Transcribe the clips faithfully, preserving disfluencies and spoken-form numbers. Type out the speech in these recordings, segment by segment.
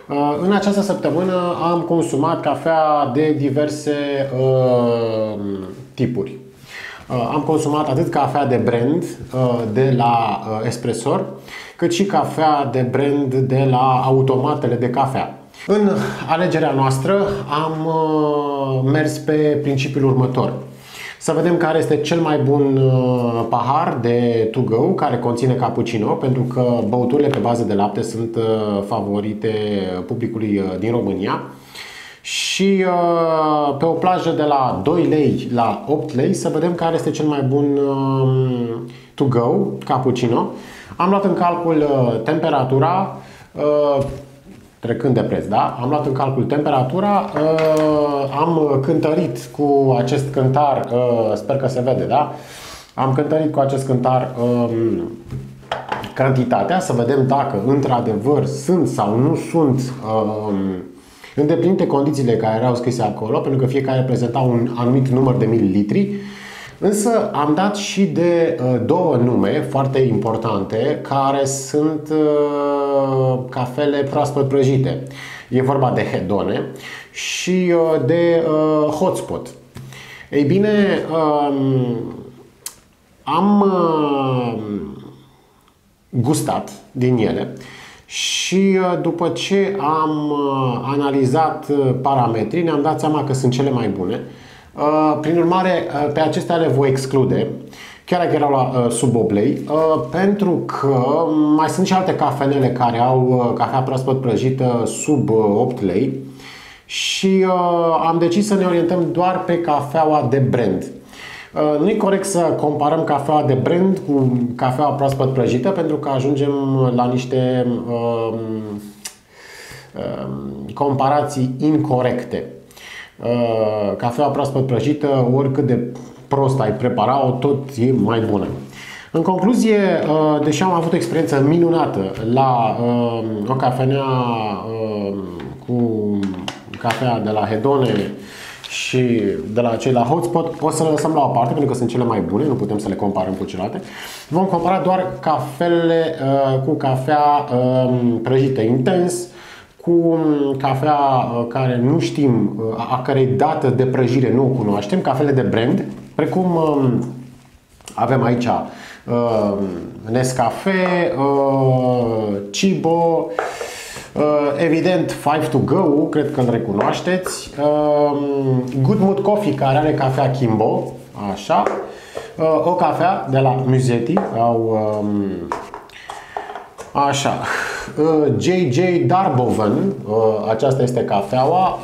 În această săptămână am consumat cafea de diverse uh, tipuri. Uh, am consumat atât cafea de brand uh, de la uh, Espressor, cât și cafea de brand de la automatele de cafea. În alegerea noastră am uh, mers pe principiul următor. Să vedem care este cel mai bun uh, pahar de to go care conține cappuccino, pentru că băuturile pe bază de lapte sunt uh, favorite publicului uh, din România. Și uh, pe o plajă de la doi lei la opt lei să vedem care este cel mai bun uh, to go cappuccino. Am luat în calcul uh, temperatura, uh, trecând de preț, da? Am luat în calcul temperatura, uh, am cântărit cu acest cântar, uh, sper că se vede, da? Am cântărit cu acest cântar uh, cantitatea, să vedem dacă într-adevăr sunt sau nu sunt uh, îndeplinite condițiile care erau scrise acolo, pentru că fiecare reprezenta un anumit număr de mililitri. Însă am dat și de uh, două nume foarte importante care sunt uh, cafele proaspăt prăjite. E vorba de Hedone și uh, de uh, Hotspot. Ei bine, uh, am uh, gustat din ele și uh, după ce am uh, analizat uh, parametrii, ne-am dat seama că sunt cele mai bune. Uh, prin urmare, uh, pe acestea le voi exclude, chiar dacă erau la uh, sub opt lei, uh, pentru că mai sunt și alte cafenele care au uh, cafea proaspăt prăjită sub uh, opt lei și uh, am decis să ne orientăm doar pe cafeaua de brand. Uh, nu e corect să comparăm cafeaua de brand cu cafeaua proaspăt prăjită, pentru că ajungem la niște uh, uh, comparații incorrecte. Uh, cafeaua proaspăt prăjită, oricât de prost ai prepara-o, tot e mai bună. În concluzie, uh, deși am avut o experiență minunată la uh, o cafenea uh, cu cafea de la Hedone și de la cei la Hotspot, o să le lăsăm la o parte pentru că sunt cele mai bune, nu putem să le comparăm cu celelalte. Vom compara doar cafele uh, cu cafea uh, prăjită intens, cu cafea care nu știm, a cărei dată de prăjire nu o cunoaștem, cafele de brand, precum avem aici Nescafe, Cibo, evident five to go, cred că îl recunoașteți, Good Mood Coffee, care are cafea Kimbo, așa, o cafea de la Musetti, au așa, J J Darboven, aceasta este cafeaua.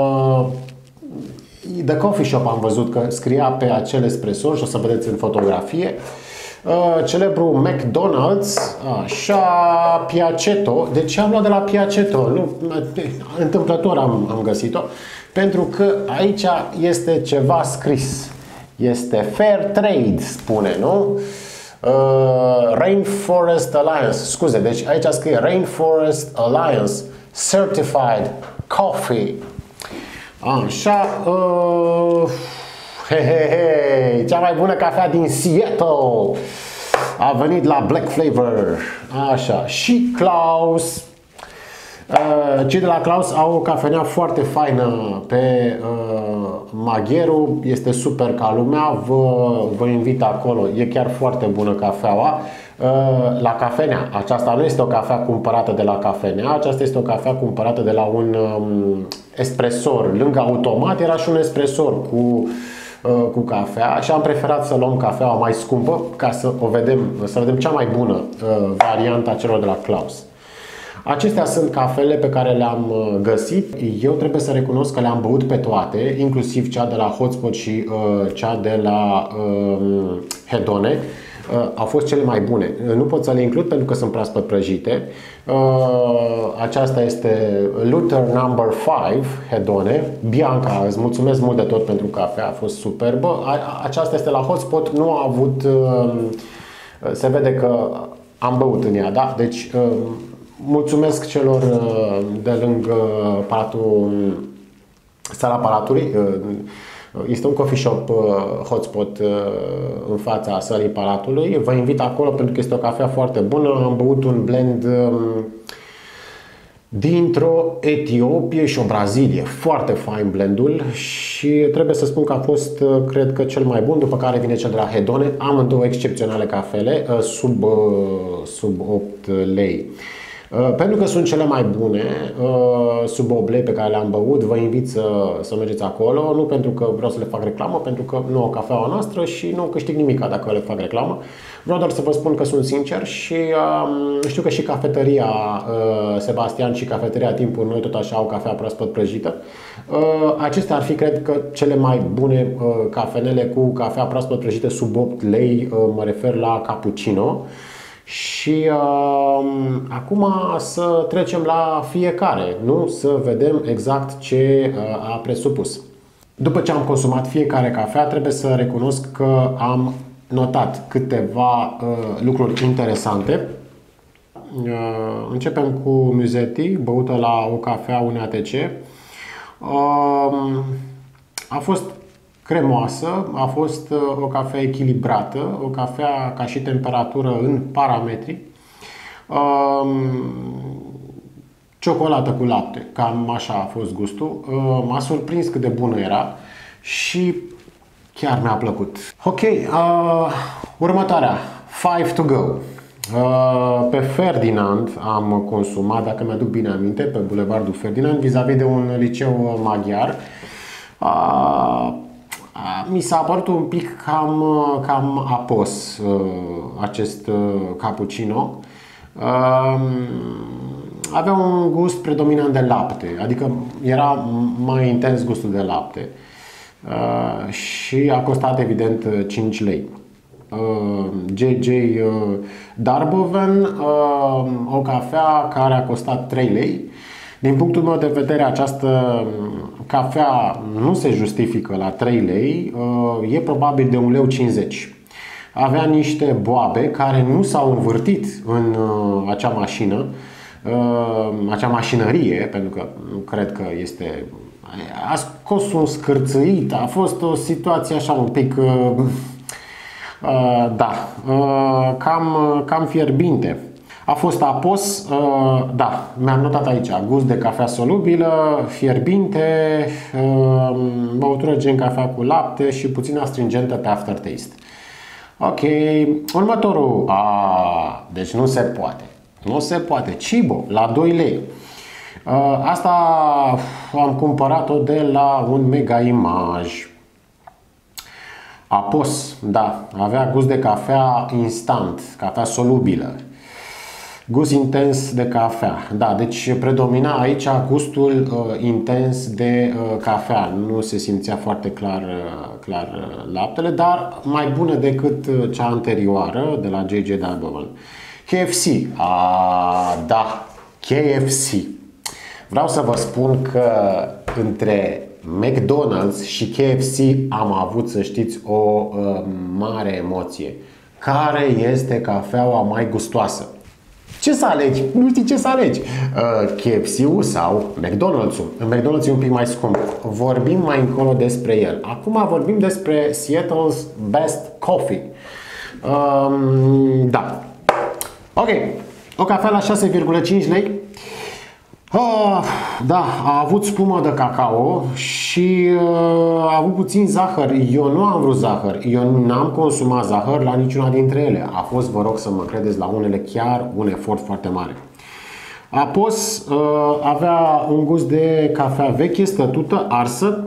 The Coffee Shop am văzut că scria pe acel espresor și o să vedeți în fotografie. Celebru McDonald's, așa, Piaceto. De ce am luat de la Piaceto? Nu, întâmplător am, am găsit-o, pentru că aici este ceva scris. Este Fair Trade, spune, nu? Uh, Rainforest Alliance, scuze, deci aici scrie Rainforest Alliance Certified Coffee. Așa, uh, he, he, he, cea mai bună cafea din Seattle a venit la Black Flavor. Așa, și Klaus. Uh, cei de la Klaus au o cafenea foarte faină pe uh, Magheru, este super ca lumea, vă, vă invit acolo, e chiar foarte bună cafeaua. Uh, la cafenea, aceasta nu este o cafea cumpărată de la cafenea, aceasta este o cafea cumpărată de la un um, espresor. Lângă automat era și un espresor cu, uh, cu cafea și am preferat să luăm cafeaua mai scumpă ca să o vedem, să vedem cea mai bună uh, variantă a celor de la Klaus. Acestea sunt cafele pe care le-am găsit. Eu trebuie să recunosc că le-am băut pe toate, inclusiv cea de la Hotspot și uh, cea de la uh, Hedone. Uh, au fost cele mai bune. Nu pot să le includ pentru că sunt proaspăt prăjite. Uh, aceasta este Luther number five Hedone. Bianca, îți mulțumesc mult de tot pentru cafea, a fost superbă. A, aceasta este la Hotspot, nu a avut... Uh, se vede că am băut în ea, da? Deci... Uh, mulțumesc celor de lângă Palatul, sala Palatului. Este un coffee shop Hotspot în fața sălii Palatului. Vă invit acolo pentru că este o cafea foarte bună. Am băut un blend dintr-o Etiopie și o Brazilie. Foarte fain blendul și trebuie să spun că a fost, cred că, cel mai bun, după care vine cel de la Hedone. Amândouă excepționale cafele, sub, sub opt lei. Pentru că sunt cele mai bune, sub opt lei, pe care le-am băut, vă invit să, să mergeți acolo. Nu pentru că vreau să le fac reclamă, pentru că nu au cafeaua noastră și nu câștig nimic dacă le fac reclamă. Vreau doar să vă spun că sunt sincer și uh, știu că și cafetăria uh, Sebastian și cafetăria Timpuri Noi tot așa au cafea proaspăt prăjită. Uh, acestea ar fi, cred că, cele mai bune uh, cafenele cu cafea proaspăt prăjită sub opt lei. Uh, mă refer la cappuccino. Și uh, acum să trecem la fiecare, nu? Să vedem exact ce uh, a presupus. După ce am consumat fiecare cafea, trebuie să recunosc că am notat câteva uh, lucruri interesante. Uh, începem cu Musetti, băută la o cafea, un A T C. Uh, a fost cremoasă, a fost uh, o cafea echilibrată, o cafea ca și temperatură în parametri. Uh, ciocolată cu lapte, cam așa a fost gustul. Uh, m-a surprins cât de bună era și chiar mi-a plăcut. Ok, uh, următoarea, Five to go. Uh, pe Ferdinand am consumat, dacă mi-aduc bine aminte, pe Bulevardul Ferdinand, vis-a-vis de un liceu maghiar. Uh, mi s-a părut un pic cam, cam apos uh, acest uh, cappuccino. Uh, avea un gust predominant de lapte, adică era mai intens gustul de lapte. Uh, și a costat evident cinci lei. uh, J J uh, Darboven, uh, o cafea care a costat trei lei. Din punctul meu de vedere, această cafea nu se justifică la trei lei, uh, e probabil de un leu cincizeci. Avea niște boabe care nu s-au învârtit în uh, acea mașină, uh, acea mașinărie, pentru că nu cred că este... A scos un scârțâit, a fost o situație așa un pic, uh, uh, da, uh, cam, cam fierbinte. A fost apos, uh, da, mi-am notat aici, gust de cafea solubilă, fierbinte, uh, băutură gen cafea cu lapte și puțin astringentă pe aftertaste. Ok, următorul, a, deci nu se poate, nu se poate, Cibo, la doi lei. Asta am cumpărat-o de la un Mega Image. Apos, da, avea gust de cafea instant, cafea solubilă. Gust intens de cafea. Da, deci predomina aici gustul uh, intens de uh, cafea. Nu se simțea foarte clar, uh, clar uh, laptele, dar mai bună decât uh, cea anterioară de la J J Darboven. K F C. Ah, da, K F C. Vreau să vă spun că între McDonald's și K F C am avut, să știți, o uh, mare emoție. Care este cafeaua mai gustoasă? Ce să alegi? Nu știi ce să alegi. Uh, K F C-ul sau McDonald's-ul? McDonald's e un pic mai scump. Vorbim mai încolo despre el. Acum vorbim despre Seattle's Best Coffee. Uh, da. Ok. O cafea la șase virgulă cinci lei. Ah, da, a avut spumă de cacao și uh, a avut puțin zahăr. Eu nu am vrut zahăr. Eu n-am consumat zahăr la niciuna dintre ele. A fost, vă rog să mă credeți, la unele chiar un efort foarte mare. Apos uh, avea un gust de cafea veche, stătută, arsă.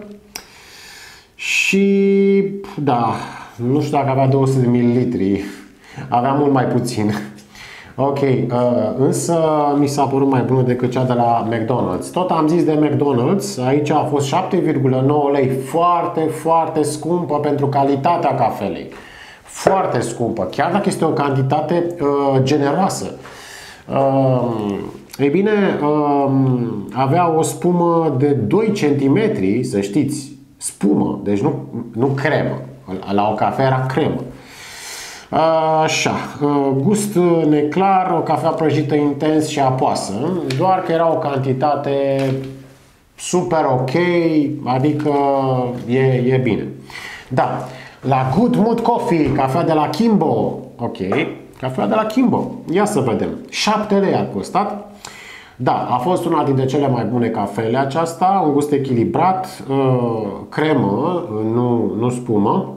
Și da, nu știu dacă avea două sute de mililitri. Avea mult mai puțin. Ok, uh, însă mi s-a părut mai bună decât cea de la McDonald's. Tot am zis de McDonald's, aici a fost șapte virgulă nouă lei, foarte, foarte scumpă pentru calitatea cafelei. Foarte scumpă, chiar dacă este o cantitate uh, generoasă. Uh, ei bine, uh, avea o spumă de doi centimetri, să știți, spumă, deci nu, nu cremă. La o cafea era cremă. Așa, gust neclar, o cafea prăjită intens și apoasă, doar că era o cantitate super ok, adică e, e bine. Da, la Good Mood Coffee, cafea de la Kimbo, ok, cafea de la Kimbo, ia să vedem, șapte lei a costat. Da, a fost una dintre cele mai bune cafele aceasta, un gust echilibrat, cremă, nu, nu spumă,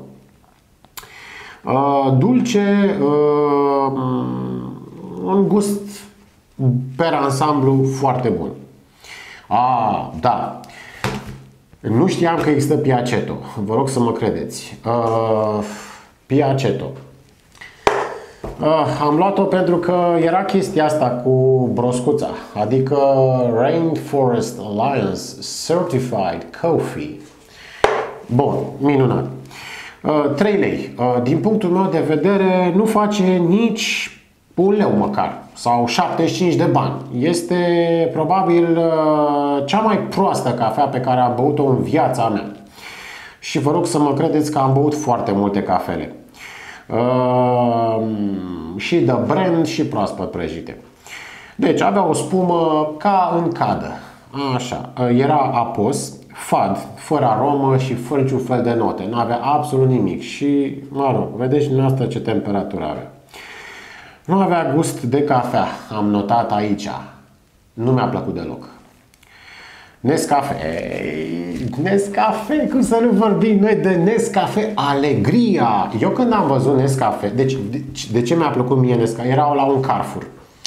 dulce, un gust per ansamblu foarte bun. Ah, da. Nu știam că există Piaceto. Vă rog să mă credeți. Uh, Piaceto. Uh, am luat-o pentru că era chestia asta cu broscuța, adică Rainforest Alliance Certified Coffee. Bun, minunat. Uh, trei lei. Uh, din punctul meu de vedere nu face nici un leu măcar, sau șaptezeci și cinci de bani. Este probabil cea mai proastă cafea pe care am băut-o în viața mea. Și vă rog să mă credeți că am băut foarte multe cafele. Uh, și de brand și proaspăt prăjite. Deci avea o spumă ca în cadă. Așa. Era apos, fad, fără aromă și fără niciun fel de note. Nu avea absolut nimic. Și, mă rog, vedeți dumneavoastră ce temperatură avea. Nu avea gust de cafea, am notat aici. Nu mi-a plăcut deloc. Nescafe. Nescafe, cum să nu vorbim noi de Nescafe Alegria. Eu când am văzut Nescafe, deci de, de ce mi-a plăcut mie Nescafe? Era la un Carrefour.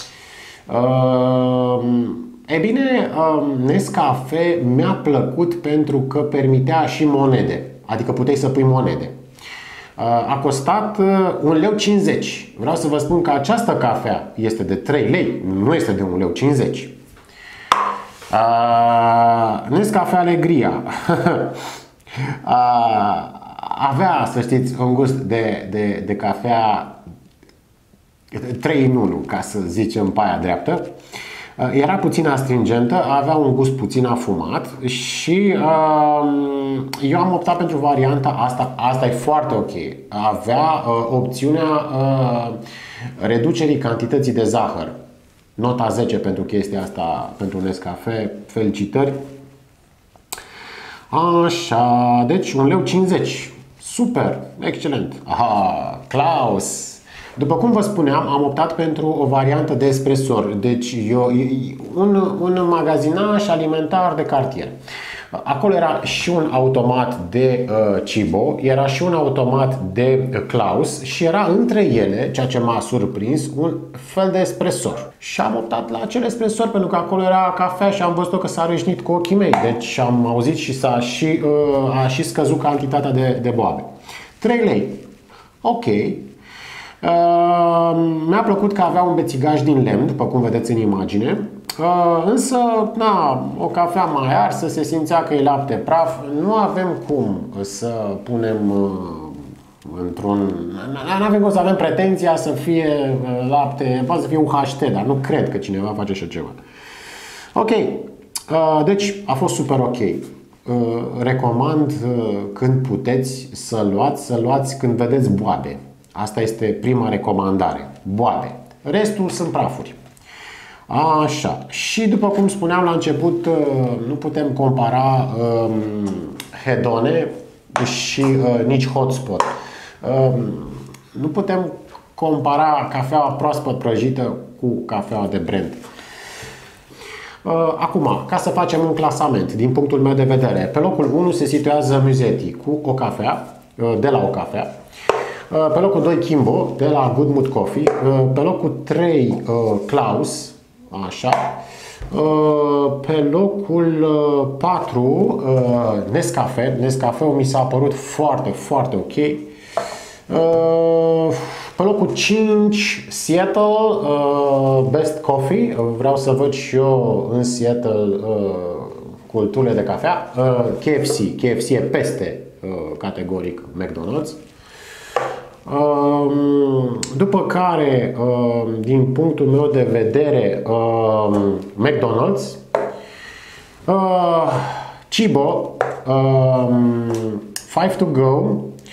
Uh, e bine, uh, Nescafe mi-a plăcut pentru că permitea și monede. Adică puteai să pui monede. A costat un leu cincizeci. Vreau să vă spun că această cafea este de trei lei, nu este de un leu cincizeci. Nescafe Alegria avea, să știți, un gust de, de, de cafea trei în unu, ca să zicem pe aia dreaptă. Era puțin astringentă, avea un gust puțin afumat și uh, eu am optat pentru varianta asta. Asta e foarte ok. Avea uh, opțiunea uh, reducerii cantității de zahăr. Nota zece pentru chestia asta, pentru Nescafe. Felicitări. Așa, deci un leu cincizeci. Super, excelent. Aha, Klaus. După cum vă spuneam, am optat pentru o variantă de espresor, deci eu, un, un magazinaj alimentar de cartier. Acolo era și un automat de uh, Cibo, era și un automat de uh, Klaus și era între ele, ceea ce m-a surprins, un fel de espresor. Și am optat la acel espresor pentru că acolo era cafea și am văzut că s-a rășnit cu ochii mei, deci am auzit și s-a și, uh, a și scăzut cantitatea de, de boabe. trei lei. Ok. Uh, mi-a plăcut că avea un bețigaj din lemn, după cum vedeți în imagine, uh, însă na, o cafea mai arsă, se simțea că e lapte praf. Nu avem cum să punem uh, într-un... Nu avem cum să avem pretenția să fie uh, lapte, poate să fie U H T, dar nu cred că cineva face așa ceva. Ok, uh, deci a fost super ok. Uh, recomand uh, când puteți să luați, să luați când vedeți boabe. Asta este prima recomandare. Boabe. Restul sunt prafuri. Așa. Și după cum spuneam la început, nu putem compara um, hedone și uh, nici hotspot. Um, nu putem compara cafeaua proaspăt prăjită cu cafeaua de brand. Uh, acum, ca să facem un clasament, din punctul meu de vedere, pe locul unu se situează Musetti cu o cafea, uh, de la o cafea. Pe locul doi Kimbo de la Good Mood Coffee. Pe locul trei Klaus. Așa. Pe locul patru Nescafe. Nescafe-ul mi s-a părut foarte, foarte ok. Pe locul cinci Seattle Best Coffee. Vreau să văd și eu în Seattle culturile de cafea. K F C. K F C e peste categoric McDonald's. După care, din punctul meu de vedere, McDonald's, Cibo, Five to Go,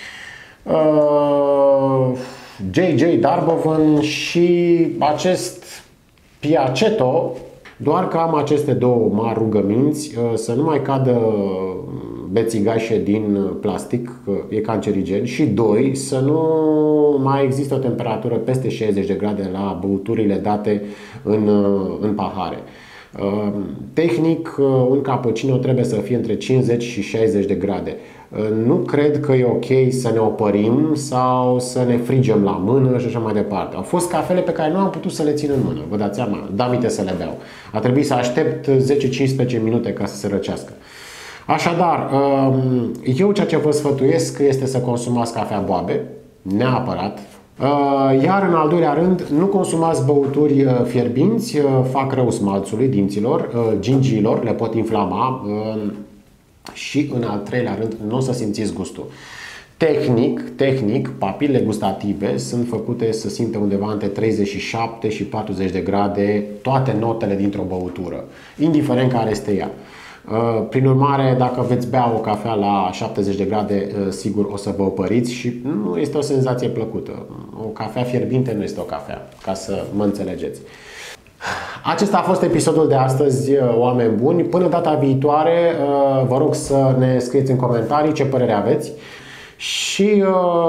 J J Darboven și acest Piaceto. Doar că am aceste două mari rugăminți, să nu mai cadă bețigașe din plastic, că e cancerigen, și doi, să nu mai există o temperatură peste șaizeci de grade la băuturile date în, în pahare. Tehnic, un cappuccino trebuie să fie între cincizeci și șaizeci de grade. Nu cred că e ok să ne opărim sau să ne frigem la mână și așa mai departe. Au fost cafele pe care nu am putut să le țin în mână, vă dați seama, da-mite să le beau. A trebuit să aștept zece cincisprezece minute ca să se răcească. Așadar, eu ceea ce vă sfătuiesc este să consumați cafea boabe, neapărat. Iar în al doilea rând, nu consumați băuturi fierbinți, fac rău smalțului, dinților, gingiilor, le pot inflama. Și în al treilea rând, nu o să simțiți gustul. Tehnic, tehnic, papilele gustative sunt făcute să simte undeva între treizeci și șapte și patruzeci de grade toate notele dintr-o băutură, indiferent care este ea. Prin urmare, dacă veți bea o cafea la șaptezeci de grade, sigur o să vă opăriți și nu este o senzație plăcută. O cafea fierbinte nu este o cafea, ca să mă înțelegeți. Acesta a fost episodul de astăzi, oameni buni. Până data viitoare, vă rog să ne scrieți în comentarii ce părere aveți și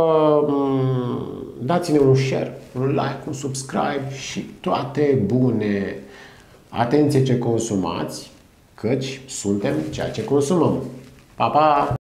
dați-ne un share, un like, un subscribe și toate bune. Atenție ce consumați, căci suntem ceea ce consumăm. Pa, pa!